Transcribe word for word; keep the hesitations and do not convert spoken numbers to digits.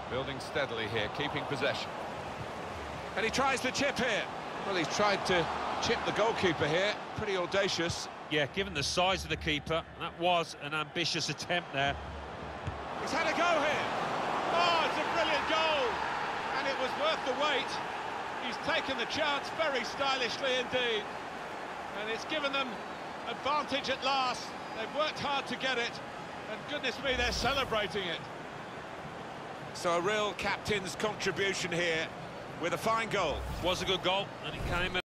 Building steadily here, keeping possession. And he tries to chip here. Well, he's tried to chip the goalkeeper here. Pretty audacious. Yeah, given the size of the keeper, that was an ambitious attempt there. He's had a go here. Oh, it's a brilliant goal. And it was worth the wait. He's taken the chance very stylishly indeed. And it's given them advantage at last. They've worked hard to get it. And goodness me, they're celebrating it. So a real captain's contribution here with a fine goal. Was a good goal, and it came